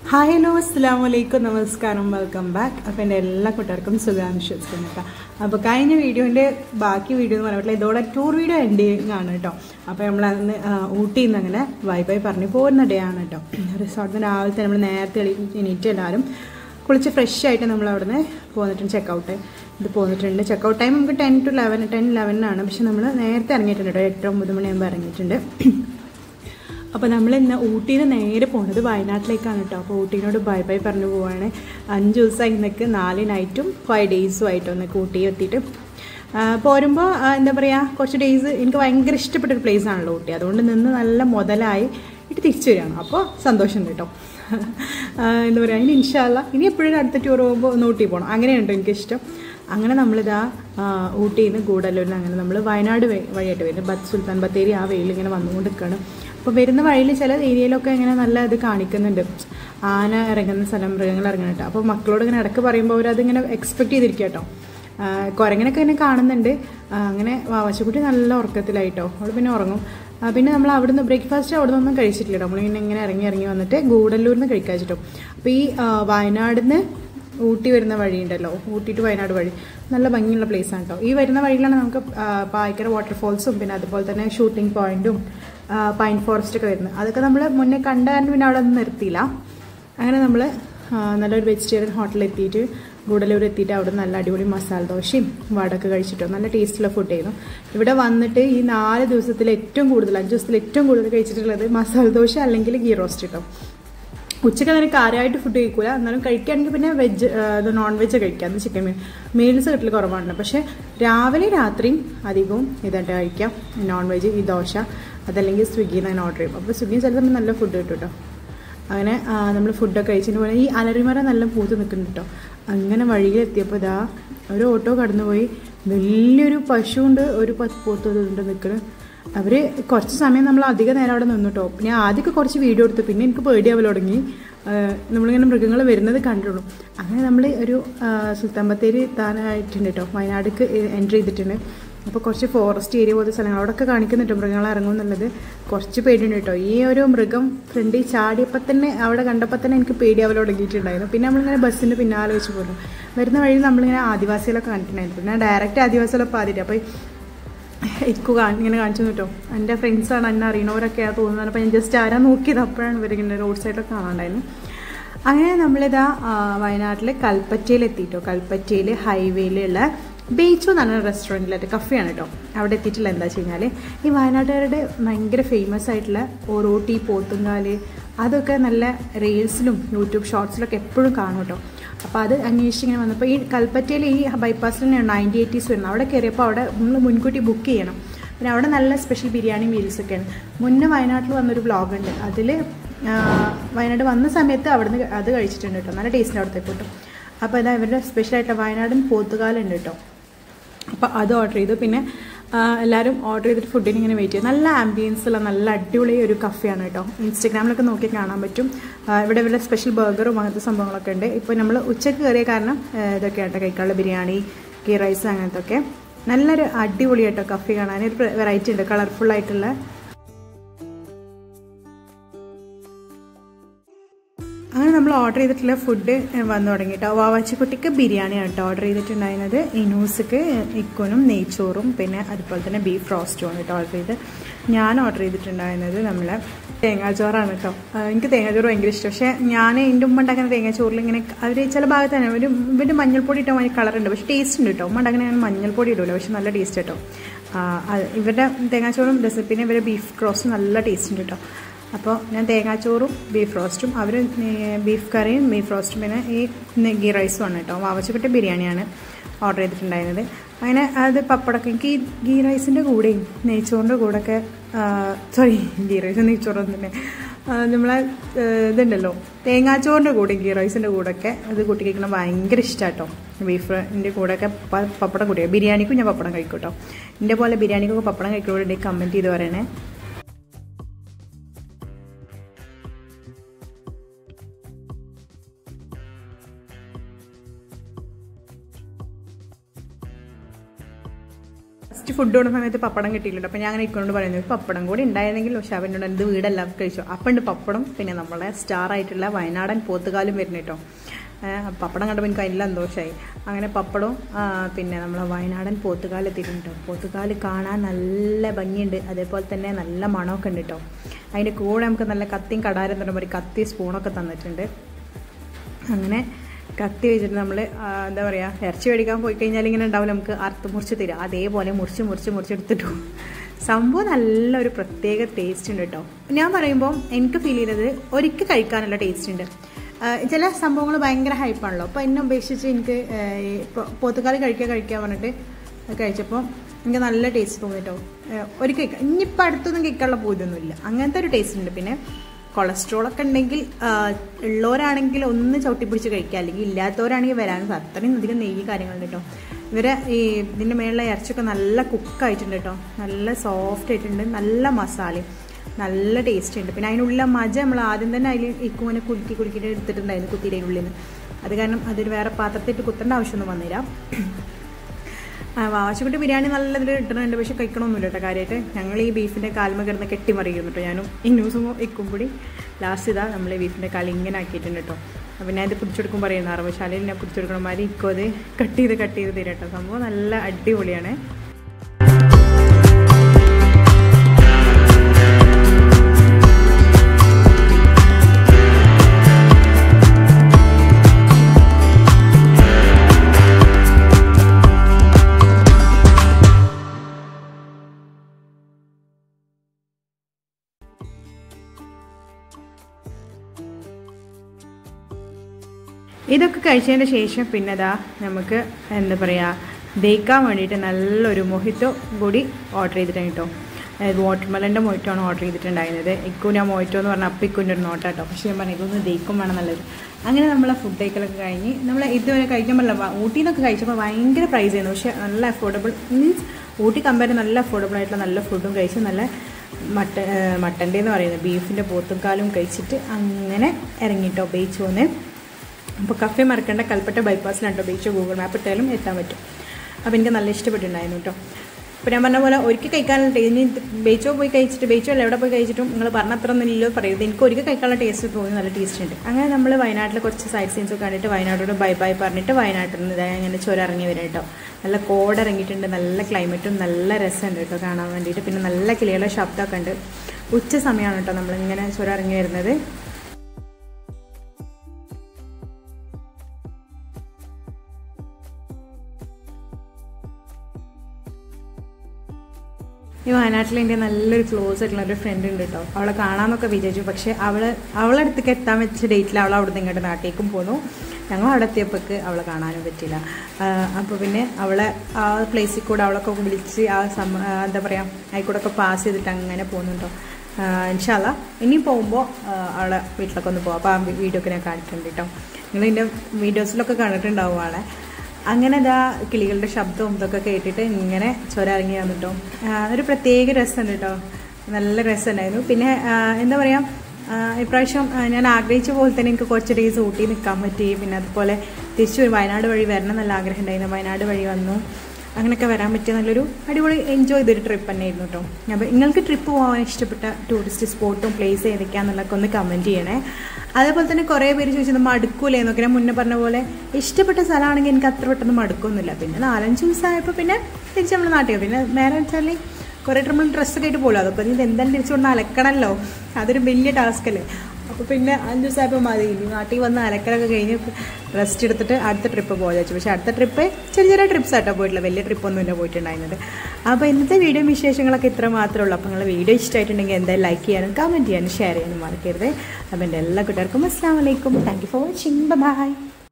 Hi hello അസ്സലാമു അലൈക്കും നമസ്കാരം വെൽക്കം ബാക്ക്. അപ്പോൾ എൻ്റെ എല്ലാ കൂട്ടുകാർക്കും സുഖം വിശ്വസിക്കുന്നു കേട്ടോ. അപ്പോൾ കഴിഞ്ഞ വീഡിയോൻ്റെ ബാക്കി വീഡിയോ എന്ന് പറഞ്ഞിട്ടുള്ള ഇതോടെ ടൂർ വീഡിയോ എൻഡിങ് ആണ് കേട്ടോ. അപ്പോൾ നമ്മൾ അന്ന് ഊട്ടിയിൽ നിന്ന് അങ്ങനെ ബൈ പറഞ്ഞ് പോകുന്ന ഡേ ആണ് കേട്ടോ. റിസോർട്ടിന് രാവിലത്തെ നമ്മൾ നേരത്തെ എണീറ്റ് എല്ലാവരും കുളിച്ച് ഫ്രഷ് ആയിട്ട് നമ്മൾ അവിടെ നിന്ന് പോന്നിട്ടുണ്ട്. പോന്നിട്ടുണ്ട്. ചെക്കൗട്ട് ടൈം നമുക്ക് 10 to 11 പക്ഷെ നമ്മൾ നേരത്തെ ഇറങ്ങിയിട്ടുണ്ട് കേട്ടോ. 8-9 മണിയാകുമ്പോൾ ഇറങ്ങിയിട്ടുണ്ട്. അപ്പോൾ നമ്മൾ ഇന്ന് ഊട്ടിയിൽ നിന്ന് നേരെ പോകുന്നത് വയനാട്ടിലേക്കാണ് കേട്ടോ. അപ്പോൾ ഊട്ടീനോട് ബൈ പറഞ്ഞു പോവുകയാണ്. 5 ദിവസമായി ഇന്നൊക്കെ 4 നൈറ്റും 5 ഡേയ്സും ആയിട്ട് ഒന്നൊക്കെ ഊട്ടി എത്തിയിട്ട് പോരുമ്പോൾ എന്താ പറയുക, കുറച്ച് ഡേയ്സ് എനിക്ക് ഭയങ്കര ഇഷ്ടപ്പെട്ടൊരു പ്ലേസ് ആണല്ലോ ഊട്ടി. അതുകൊണ്ട് നിന്ന് നല്ല മുതലായി ഇട്ട് തിരിച്ചു വരികയാണ്. അപ്പോൾ സന്തോഷമുണ്ട് കേട്ടോ. എന്താ പറയുക, ഇനി ഇൻഷാ അല്ലാ ഇനി എപ്പോഴും അടുത്ത ടൂർ പോകുമ്പോൾ ഒന്ന് ഊട്ടി പോകണം, അങ്ങനെയുണ്ടോ എനിക്കിഷ്ടം. അങ്ങനെ നമ്മളിതാ ഊട്ടിയിൽ നിന്ന് ഗൂഡല്ലൂരിൽ നിന്ന് അങ്ങനെ നമ്മൾ വയനാട് വഴിയായിട്ട് വരുന്നത് സുൽത്താൻ ബത്തേരി ആ വെയിൽ ഇങ്ങനെ വന്നുകൊണ്ട് നിൽക്കുകയാണ്. അപ്പോൾ വരുന്ന വഴിയിൽ ചില ഏരിയയിലൊക്കെ ഇങ്ങനെ നല്ല ഇത് കാണിക്കുന്നുണ്ട്, ആന ഇറങ്ങുന്ന സ്ഥലം, മൃഗങ്ങൾ ഇറങ്ങുന്നുണ്ട്. അപ്പോൾ മക്കളോട് ഇങ്ങനെ ഇടയ്ക്ക് പറയുമ്പോൾ അവരതിങ്ങനെ എക്സ്പെക്ട് ചെയ്തിരിക്കുക കേട്ടോ. കുരങ്ങനൊക്കെ ഇങ്ങനെ കാണുന്നുണ്ട്. അങ്ങനെ വാവച്ചക്കുട്ടി നല്ല ഉറക്കത്തിലായിട്ടോ. അവൾ പിന്നെ ഉറങ്ങും. പിന്നെ നമ്മൾ അവിടുന്ന് ബ്രേക്ക്ഫാസ്റ്റ് അവിടെ നിന്നൊന്നും കഴിച്ചിട്ടില്ല കേട്ടോ. നമ്മളിങ്ങനെ ഇറങ്ങി വന്നിട്ട് ഗൂഡല്ലൂരിൽ നിന്ന് കഴിക്കാൻ വെച്ചിട്ടോ. അപ്പോൾ ഈ വയനാടിൽ നിന്ന് ഊട്ടി വരുന്ന വഴിയുണ്ടല്ലോ, ഊട്ടി ടു വയനാട് വഴി നല്ല ഭംഗിയുള്ള പ്ലേസാണ് കേട്ടോ. ഈ വരുന്ന വഴിയിലാണ് നമുക്ക് പായ്ക്കര വാട്ടർഫോൾസും പിന്നെ അതുപോലെ തന്നെ ഷൂട്ടിംഗ് പോയിന്റും പൈൻ ഫോറസ്റ്റ് ഒക്കെ വരുന്നത്. അതൊക്കെ നമ്മൾ മുന്നേ കണ്ട കാരണം പിന്നെ അവിടെ ഒന്നും നിർത്തിയില്ല. അങ്ങനെ നമ്മൾ നല്ലൊരു വെജിറ്റേറിയൻ ഹോട്ടലിൽ എത്തിയിട്ട് ഗൂഡല്ലൂർ എത്തിയിട്ട് അവിടെ നല്ല അടിപൊളി മസാല ദോശയും വടക്ക് കഴിച്ചിട്ടോ. നല്ല ടേസ്റ്റുള്ള ഫുഡ് ആയിരുന്നു. ഇവിടെ വന്നിട്ട് ഈ 4 ദിവസത്തിൽ ഏറ്റവും കൂടുതൽ 5 ദിവസത്തിൽ ഏറ്റവും കൂടുതൽ കഴിച്ചിട്ടുള്ളത് മസാല ദോശ അല്ലെങ്കിൽ ഗീ റോസ്റ്റ് കേട്ടോ. ഉച്ചയ്ക്ക് അങ്ങനെ കാര്യമായിട്ട് ഫുഡ് കഴിക്കൂല, എന്നാലും കഴിക്കുകയാണെങ്കിൽ പിന്നെ നോൺ വെജ് കഴിക്കാം. അത് ചിക്കൻ മീൽസ് കിട്ടൽ കുറവാണ്. പക്ഷേ രാവിലെ രാത്രിയും അധികവും ഇതായിട്ട് കഴിക്കാം നോൺ വെജ്, ഈ ദോശ അതല്ലെങ്കിൽ സ്വിഗ്ഗിയിൽ നിന്ന് ഓർഡർ ചെയ്യും. അപ്പോൾ സ്വിഗ്ഗിയിൽ ചിലപ്പോൾ നല്ല ഫുഡ് കിട്ടും കേട്ടോ. അങ്ങനെ നമ്മൾ ഫുഡൊക്കെ കഴിച്ചതിന് പോലെ ഈ അലറിമര നല്ല പൂത്ത് നിൽക്കുന്നുണ്ട് കേട്ടോ. അങ്ങനെ വഴിയിലെത്തിയപ്പോൾ ഇതാ ഒരു ഓട്ടോ കടന്നുപോയി. വലിയൊരു പശുവുണ്ട്, ഒരു പോത്തുണ്ട് നിൽക്കുന്നത്. അവർ കുറച്ച് സമയം നമ്മൾ അധികം നേരം അവിടെ നിന്നു കേട്ടോ. ഞാൻ ആദ്യമൊക്കെ കുറച്ച് വീഡിയോ എടുത്തു, പിന്നെ എനിക്ക് പേടിയാവൽ തുടങ്ങി. നമ്മളിങ്ങനെ മൃഗങ്ങൾ വരുന്നത് കണ്ടുള്ളൂ. അങ്ങനെ നമ്മൾ ഒരു സുൽത്താൻ ബത്തേരി എത്താനായിട്ടുണ്ട് കേട്ടോ. വയനാടിക്ക് എൻട്രി ചെയ്തിട്ടുണ്ട്. അപ്പോൾ കുറച്ച് ഫോറസ്റ്റ് ഏരിയ പോലത്തെ സ്ഥലങ്ങൾ അവിടെയൊക്കെ കാണിക്കുന്നുണ്ട് മൃഗങ്ങൾ ഇറങ്ങും എന്നുള്ളത്. കുറച്ച് പേടിയുണ്ട് കേട്ടോ. ഈ ഒരു മൃഗം ഫ്രണ്ടിൽ ചാടിയപ്പോൾ തന്നെ അവിടെ കണ്ടപ്പോൾ തന്നെ എനിക്ക് പേടിയാവൽ തുടങ്ങിയിട്ടുണ്ടായിരുന്നു. പിന്നെ നമ്മളിങ്ങനെ ബസ്സിൻ്റെ പിന്നാലെ വെച്ച് പോകുന്നു. വരുന്ന വഴിയിൽ നമ്മളിങ്ങനെ ആദിവാസികളൊക്കെ കണ്ടിട്ടുണ്ടായിരുന്നു. പിന്നെ ഡയറക്റ്റ് ആദിവാസികളൊക്കെ ആദ്യമായിട്ട് അപ്പോൾ ഇങ്ങനെ കാണിച്ചു കേട്ടോ. എൻ്റെ ഫ്രണ്ട്സാണ്, എന്നെ അറിയണവരൊക്കെയാണ് തോന്നുന്നത്. അപ്പോൾ ഞാൻ ജസ്റ്റ് ആരാ നോക്കിയത്, അപ്പോഴാണ് ഇവരിങ്ങനെ റോഡ് സൈഡൊക്കെ കാണാണ്ടായിരുന്നു. അങ്ങനെ നമ്മളിതാ വയനാട്ടിൽ കൽപ്പറ്റയിൽ എത്തിയിട്ടോ. കൽപ്പറ്റയിൽ ഹൈവേയിലുള്ള ബീച്ചു എന്ന് പറഞ്ഞ റെസ്റ്റോറൻറ്റിലായിട്ട് കഫേയാണ് കേട്ടോ. അവിടെ എത്തിയിട്ടില്ല. എന്താ വെച്ച് കഴിഞ്ഞാൽ ഈ വയനാട്ടുകാരുടെ ഭയങ്കര ഫേമസ് ആയിട്ടുള്ള ഓരോട്ടി, പോത്തുങ്കാല് അതൊക്കെ നല്ല റീൽസിലും യൂട്യൂബ് ഷോർട്സിലൊക്കെ എപ്പോഴും കാണും കേട്ടോ. അപ്പോൾ അത് അന്വേഷിച്ചിങ്ങനെ വന്നപ്പോൾ ഈ കൽപ്പറ്റയിൽ ഈ ബൈപ്പാസിൽ തന്നെയാണ് 9080s വരുന്നത്. അവിടെ കയറിയപ്പോൾ അവിടെ നമ്മൾ മുൻകൂട്ടി ബുക്ക് ചെയ്യണം. പിന്നെ അവിടെ നല്ല സ്പെഷ്യൽ ബിരിയാണി മീൽസൊക്കെയാണ്. മുന്നേ വയനാട്ടിൽ വന്നൊരു വ്ളോഗുണ്ട്, അതിൽ വയനാട് വന്ന സമയത്ത് അവിടുന്ന് അത് കഴിച്ചിട്ടുണ്ട് കേട്ടോ. നല്ല ടേസ്റ്റിന് അവിടുത്തെ കിട്ടും. അപ്പോൾ ഇതാ ഇവരുടെ സ്പെഷ്യലായിട്ട് വയനാടൻ പോത്തുകാലുണ്ട് കേട്ടോ. അപ്പോൾ അത് ഓർഡർ ചെയ്തു. പിന്നെ എല്ലാവരും ഓർഡർ ചെയ്തിട്ട് ഫുഡിന് ഇങ്ങനെ വെയിറ്റ് ചെയ്യും. നല്ല ആംബിയൻസുള്ള നല്ല അടിപൊളി ഒരു കഫേയാണ് കേട്ടോ. ഇൻസ്റ്റഗ്രാമിലൊക്കെ നോക്കി കാണാൻ പറ്റും. ഇവിടെ ഇവരുടെ സ്പെഷ്യൽ ബർഗറും അങ്ങനത്തെ സംഭവങ്ങളൊക്കെ ഉണ്ട്. ഇപ്പോൾ നമ്മൾ ഉച്ചയ്ക്ക് കയറിയ കാരണം ഇതൊക്കെയാണ് കേട്ടോ കഴിക്കാനുള്ള ബിരിയാണി, ഗീ റൈസ് അങ്ങനത്തെ ഒക്കെ. നല്ലൊരു അടിപൊളിയായിട്ടോ കഫേ കാണാൻ. ഒരു വെറൈറ്റി ഉണ്ട്, കളർഫുള്ളായിട്ടുള്ള. അങ്ങനെ നമ്മൾ ഓർഡർ ചെയ്തിട്ടുള്ള ഫുഡ് വന്നു തുടങ്ങി കേട്ടോ. വാവാച്ചിക്കുട്ടിക്ക് ബിരിയാണിയാണ് കേട്ടോ ഓർഡർ ചെയ്തിട്ടുണ്ടായിരുന്നത്. ഇനൂസ്ക്ക് ഇക്കുനും നെയ്ച്ചോറും പിന്നെ അതുപോലെ തന്നെ ബീഫ് റോസ്റ്റുമാണ് കേട്ടോ ഓർഡർ ചെയ്ത്. ഞാൻ ഓർഡർ ചെയ്തിട്ടുണ്ടായിരുന്നത് നമ്മളെ തേങ്ങാച്ചോറാണ് കേട്ടോ. എനിക്ക് തേങ്ങാച്ചോറ് ഭയങ്കര ഇഷ്ടം. പക്ഷേ ഞാൻ എൻ്റെ ഉമ്മ ഉണ്ടാക്കുന്ന തേങ്ങാച്ചോറിൽ ഇങ്ങനെ അവർ ചില ഭാഗത്ത് തന്നെ ഇവൻ്റെ മഞ്ഞൾപ്പൊടി ഇട്ടാൽ അതിന് കളറുണ്ട്, പക്ഷേ ടേസ്റ്റ് ഉണ്ട് കേട്ടോ. ഉമ്മ ഉണ്ടാക്കുന്ന ഞാൻ മഞ്ഞൾപ്പൊടി ഇടില്ല, പക്ഷെ നല്ല ടേസ്റ്റ് കേട്ടോ. ഇവരുടെ തേങ്ങാച്ചോറും പിന്നെ ഇവരുടെ ബീഫ് റോസ്റ്റും നല്ല ടേസ്റ്റ് ഉണ്ട് കേട്ടോ. അപ്പോൾ ഞാൻ തേങ്ങാച്ചോറും ബീഫ് റോസ്റ്റും, അവർ ബീഫ് കറിയും ബീഫ് റോസ്റ്റും പിന്നെ ഈ ഗീ റൈസും ആണ് കേട്ടോ. വാവച്ചക്കുട്ടി ബിരിയാണിയാണ് ഓർഡർ ചെയ്തിട്ടുണ്ടായിരുന്നത്. അങ്ങനെ അത് പപ്പടമൊക്കെ എനിക്ക് ഈ ഗീ റൈസിൻ്റെ കൂടെയും നെയ്ച്ചോറിൻ്റെ കൂടെയൊക്കെ ഗീ റൈസും നെയ്ച്ചോറും തന്നെ നമ്മളെ ഇതുണ്ടല്ലോ തേങ്ങാച്ചോറിൻ്റെ കൂടെ ഗീ റൈസിൻ്റെ കൂടെയൊക്കെ അത് കൂട്ടി കഴിക്കണം ഭയങ്കര ഇഷ്ടമാണ് കേട്ടോ. ബീഫിൻ്റെ കൂടെയൊക്കെ പപ്പടം കൂട്ടിയോ. ബിരിയാണിക്കും ഞാൻ പപ്പടം കഴിക്കും കേട്ടോ. എൻ്റെ പോലെ ബിരിയാണിക്കൊക്കെ പപ്പടം കഴിക്കുമ്പോഴുണ്ടെങ്കിൽ കമൻറ്റ് ചെയ്ത് പറയണേ. ഫസ്റ്റ് ഫുഡ് കൊടുക്കുന്ന സമയത്ത് പപ്പടം കിട്ടിയിട്ടുണ്ട്. അപ്പോൾ ഞാൻ അങ്ങനെ ഇക്കൊണ്ട് പറയുന്നത് പപ്പടം കൂടി ഉണ്ടായിരുന്നെങ്കിൽ. പക്ഷെ അവനോട് എന്ത് വീടെല്ലാം കഴിച്ചു. അപ്പം ഉണ്ട് പപ്പടം. പിന്നെ നമ്മളെ സ്റ്റാർ ആയിട്ടുള്ള വയനാടൻ പോത്തുകാലും വരുന്നു കേട്ടോ. പപ്പടം കണ്ടപ്പോൾ എനിക്ക് അതിൽ സന്തോഷമായി. അങ്ങനെ പപ്പടവും പിന്നെ നമ്മൾ വയനാടൻ പോത്തുകാൽ എത്തിയിട്ടുണ്ട്. പോത്തുകാൽ കാണാൻ നല്ല ഭംഗിയുണ്ട്, അതേപോലെ തന്നെ നല്ല മണമൊക്കെ ഉണ്ട് കേട്ടോ. അതിൻ്റെ കൂടെ നമുക്ക് നല്ല കത്തിയും കടാരം തന്നെ ഒരു കത്തി സ്പൂണൊക്കെ തന്നിട്ടുണ്ട്. അങ്ങനെ കത്തി വെച്ചിട്ട് നമ്മൾ എന്താ പറയുക, ഇറച്ചി മേടിക്കാൻ പോയി കഴിഞ്ഞാൽ ഇങ്ങനെ ഉണ്ടാവില്ല, നമുക്ക് അറുത്ത് മുറിച്ച് തരിക. അതേപോലെ മുറിച്ചെടുത്തിട്ടു. സംഭവം നല്ലൊരു പ്രത്യേക ടേസ്റ്റ് ഉണ്ട് കേട്ടോ. ഞാൻ പറയുമ്പോൾ എനിക്ക് ഫീൽ ചെയ്തത് ഒരിക്കൽ കഴിക്കാനുള്ള ടേസ്റ്റ് ഉണ്ട്. ചില സംഭവങ്ങൾ ഭയങ്കര ഹൈപ്പാണല്ലോ. അപ്പോൾ എന്നെ ഉപേക്ഷിച്ച് എനിക്ക് പോത്തുകാല് കഴിക്കാൻ പറഞ്ഞിട്ട് കഴിച്ചപ്പോൾ എനിക്ക് നല്ല ടേസ്റ്റ് തോന്നി കേട്ടോ. ഒരിക്കൽ ഇനിയിപ്പോൾ അടുത്തൊന്നും കഴിക്കാനുള്ള പൂജയൊന്നുമില്ല, അങ്ങനത്തെ ഒരു ടേസ്റ്റ് ഉണ്ട്. പിന്നെ കൊളസ്ട്രോളൊക്കെ ഉണ്ടെങ്കിൽ ഉള്ളവരാണെങ്കിൽ ഒന്ന് ചവിട്ടിപ്പിടിച്ച് കഴിക്കുക, അല്ലെങ്കിൽ ഇല്ലാത്തവരാണെങ്കിൽ വരാനും അത്രയും അധികം നെയ്യ് കാര്യങ്ങളുണ്ട് കേട്ടോ. ഇവരെ ഇതിൻ്റെ മേളിലെ ഇറച്ചിയൊക്കെ നല്ല കുക്കായിട്ടുണ്ട് കേട്ടോ, നല്ല സോഫ്റ്റ് ആയിട്ടുണ്ട്, നല്ല മസാലയും നല്ല ടേസ്റ്റ് ഉണ്ട്. പിന്നെ അതിനുള്ള മജ നമ്മൾ ആദ്യം തന്നെ അതിൽ ഇക്കുങ്ങനെ കുലുക്കിയിട്ട് എടുത്തിട്ടുണ്ടായിരുന്നു കുത്തിയുടെ ഉള്ളിൽ നിന്ന്. അത് കാരണം അതൊരു വേറെ പാത്രത്തിട്ട് കുത്തേണ്ട ആവശ്യമൊന്നും വന്നില്ല. വാവാശക്കുട്ടി ബിരിയാണി നല്ല ഇതിൽ ഇട്ടുന്നുണ്ട്, പക്ഷെ കഴിക്കണമൊന്നുമില്ല കേട്ടോ. കാര്യമായിട്ട് ഞങ്ങൾ ഈ ബീഫിൻ്റെ കാൽമ കിടന്ന് കെട്ടിമറിയിരുന്നു കേട്ടോ. ഞാനും ഇന്നൂസും ഇക്കും കൂടി ലാസ്റ്റ് ഇതാ നമ്മൾ ഈ ബീഫിൻ്റെ കാൽ ഇങ്ങനെ ആക്കിയിട്ടുണ്ട് കേട്ടോ. അപ്പോൾ ഞാൻ ഇത് പിടിച്ചെടുക്കും പറയുന്ന അറവശാലയിൽ ഞാൻ പിടിച്ചെടുക്കണമാതിരി ഇക്കോ അത് കട്ട് ചെയ്ത് തരാം കേട്ടോ. സംഭവം നല്ല അടിപൊളിയാണ്. ഇതൊക്കെ കഴിച്ചതിന് ശേഷം പിന്നെ അതാ നമുക്ക് എന്താ പറയുക, ദഹിക്കാൻ വേണ്ടിയിട്ട് നല്ലൊരു മൊഹിറ്റോ കൂടി ഓർഡർ ചെയ്തിട്ടുണ്ട് കേട്ടോ. വാട്ടർമെലൻ്റെ മൊഹിറ്റോ ആണ് ഓർഡർ ചെയ്തിട്ടുണ്ടായിരുന്നത്. ഇക്കു ഞാൻ മൊഹിറ്റോ എന്ന് പറഞ്ഞാൽ അപ്പം ഇക്കുൻ്റെ ഒരു നോട്ട കേട്ടോ. പക്ഷേ ഞാൻ പറഞ്ഞു ഇതൊന്ന് ദഹിക്കും വേണം നല്ലത്. അങ്ങനെ നമ്മളെ ഫുഡ് കഴിക്കലൊക്കെ കഴിഞ്ഞ് നമ്മൾ ഇതുവരെ കഴിക്കാൻ പറ്റില്ല. ഊട്ടിയിൽ നിന്നൊക്കെ കഴിച്ചപ്പോൾ ഭയങ്കര പ്രൈസ് ചെയ്യുന്നു, പക്ഷേ നല്ല അഫോർഡബിൾ മീൻസ് ഊട്ടി കമ്പയർ നല്ല അഫോർഡബിൾ ആയിട്ടുള്ള നല്ല ഫുഡും കഴിച്ച് നല്ല മട്ടൻ്റെ എന്ന് പറയുന്നത് ബീഫിൻ്റെ പോത്തുംകാലും കഴിച്ചിട്ട് അങ്ങനെ ഇറങ്ങിട്ടോ ബീച്ച് പോന്ന്. അപ്പോൾ കഫേ മറക്കേണ്ട, കൽപ്പറ്റ ബൈപ്പാസിലാണ് കേട്ടോ ബീച്ച്. ഗൂഗിൾ മാപ്പ് ഇട്ടാലും എത്താൻ പറ്റും. അപ്പോൾ എനിക്ക് നല്ല ഇഷ്ടപ്പെട്ടിട്ടുണ്ടായിരുന്നു കേട്ടോ. അപ്പോൾ ഞാൻ പറഞ്ഞ പോലെ ഒരിക്കൽ കഴിക്കാനുള്ള ഇനി ബീച്ചോ പോയി കഴിച്ചിട്ട് ബീച്ചോ അല്ല എവിടെ പോയി കഴിച്ചിട്ടും നിങ്ങൾ പറഞ്ഞ അത്ര ഒന്നുമില്ലോ പറയുന്നത്. എനിക്ക് ഒരിക്കൽ കഴിക്കാനുള്ള ടേസ്റ്റ് തോന്നി, നല്ല ടേസ്റ്റ് ഉണ്ട്. അങ്ങനെ നമ്മൾ വയനാട്ടിൽ കുറച്ച് സൈഡ് സീൻസൊക്കെ കണ്ടിട്ട് വയനാടോട് ബൈ പറഞ്ഞിട്ട് വയനാട്ടിൽ നിന്ന് അങ്ങനെ ചുരം ഇറങ്ങി വരും കേട്ടോ. നല്ല കോട ഇറങ്ങിയിട്ടുണ്ട്, നല്ല ക്ലൈമറ്റും നല്ല രസമുണ്ട് കേട്ടോ കാണാൻ വേണ്ടിയിട്ട്. പിന്നെ നല്ല കിളികളുടെ ശബ്ദമൊക്കെ ഉണ്ട്. ഉച്ച സമയമാണ് കേട്ടോ നമ്മളിങ്ങനെ ചുരം ഇറങ്ങി വരുന്നത്. ഈ വയനാട്ടിൽ എൻ്റെ നല്ലൊരു ക്ലോസ് ആയിട്ടുള്ള ഒരു ഫ്രണ്ട് ഉണ്ട് കേട്ടോ. അവളെ കാണാമെന്നൊക്കെ വിചാരിച്ചു, പക്ഷേ അവളെ അടുത്തേക്ക് എത്താൻ വെച്ച ഡേറ്റിൽ അവൾ അവിടെ നിന്ന് ഇങ്ങോട്ട് നാട്ടിലേക്കും പോന്നു. ഞങ്ങൾ അവിടെ എത്തിയപ്പോഴേക്ക് അവളെ കാണാനും പറ്റില്ല. അപ്പോൾ പിന്നെ അവളെ ആ പ്ലേസിൽ കൂടെ അവളൊക്കെ വിളിച്ച് എന്താ പറയുക അതിൽക്കൂടെയൊക്കെ പാസ് ചെയ്തിട്ട് അങ്ങനെ പോകുന്നുണ്ടോ. ഇൻഷാ അല്ലാ ഇനി പോകുമ്പോൾ അവളെ വീട്ടിലൊക്കെ ഒന്ന് പോകാം. അപ്പോൾ ആ വീഡിയോ ഒക്കെ ഞാൻ കാണിച്ചിട്ടുണ്ട് കേട്ടോ. നിങ്ങൾ ഇതിൻ്റെ വീഡിയോസിലൊക്കെ കണ്ടിട്ടുണ്ടാവും ആളെ. അങ്ങനെ ഇതാ കിളികളുടെ ശബ്ദവും ഇതൊക്കെ കേട്ടിട്ട് ഇങ്ങനെ ചുരം ഇറങ്ങി വന്നിട്ടോ. ഒരു പ്രത്യേക രസമുണ്ട് കേട്ടോ, നല്ല രസമുണ്ടായിരുന്നു. പിന്നെ എന്താ പറയുക, ഇപ്രാവശ്യം ഞാൻ ആഗ്രഹിച്ച പോലെ തന്നെ എനിക്ക് കുറച്ച് ഡേയ്സ് ഊട്ടി നിൽക്കാൻ പറ്റി. പിന്നെ അതുപോലെ തിരിച്ചു വയനാട് വഴി വരണം നല്ല ആഗ്രഹം ഉണ്ടായിരുന്നു. വയനാട് വഴി വന്നു, അങ്ങനെയൊക്കെ വരാൻ പറ്റിയ നല്ലൊരു അടിപൊളി എൻജോയ് ചെയ്തൊരു ട്രിപ്പ് തന്നെയായിരുന്നു കേട്ടോ. അപ്പോൾ നിങ്ങൾക്ക് ട്രിപ്പ് പോകാൻ ഇഷ്ടപ്പെട്ട ടൂറിസ്റ്റ് സ്പോട്ടും പ്ലേസ് ഏതൊക്കെയാണെന്നുള്ളതൊക്കെ ഒന്ന് കമൻറ്റ് ചെയ്യണേ. അതേപോലെ തന്നെ കുറേ പേര് ചോദിച്ചത് മടുക്കൂലേ എന്നൊക്കെ. ഞാൻ മുന്നേ പറഞ്ഞ പോലെ ഇഷ്ടപ്പെട്ട സ്ഥലമാണെങ്കിൽ എനിക്ക് അത്ര പെട്ടെന്ന് മടുക്കൊന്നുമില്ല. പിന്നെ 4-5 ദിവസമായപ്പോൾ പിന്നെ തിരിച്ച് നമ്മൾ നാട്ടിൽ. പിന്നെ നേരെ വെച്ചാൽ കുറേ നമ്മൾ ഡ്രസ്സൊക്കെ ആയിട്ട് പോകുമല്ലോ, അതൊക്കെ ഇത് എന്തായാലും തിരിച്ചു കൊണ്ട് അലക്കണമല്ലോ, അതൊരു വലിയ ടാസ്ക് അല്ലേ. അപ്പോൾ പിന്നെ 5 ദിവസമായപ്പോൾ മതി, നാട്ടിൽ വന്ന് അലക്കലൊക്കെ കഴിഞ്ഞ് റെസ്റ്റ് എടുത്തിട്ട് അടുത്ത ട്രിപ്പ് പോകാൻ വെച്ചു. പക്ഷേ അടുത്ത ട്രിപ്പ് ചെറിയ ട്രിപ്സ് ആയിട്ടോ പോയിട്ടില്ല, വലിയ ട്രിപ്പൊന്നുമില്ല പോയിട്ടുണ്ടായിരുന്നത്. അപ്പോൾ ഇന്നത്തെ വീഡിയോ വിശേഷങ്ങളൊക്കെ ഇത്ര മാത്രമേ ഉള്ളൂ. അപ്പോൾ നിങ്ങൾ വീഡിയോ ഇഷ്ടമായിട്ടുണ്ടെങ്കിൽ എന്തായാലും ലൈക്ക് ചെയ്യാനും കമൻറ്റ് ചെയ്യാനും ഷെയർ ചെയ്യാനും മറക്കരുത്. അപ്പോൾ എൻ്റെ എല്ലാ കൂട്ടുകാർക്കും അസ്സലാമു അലൈക്കും. Thank you for watching. By.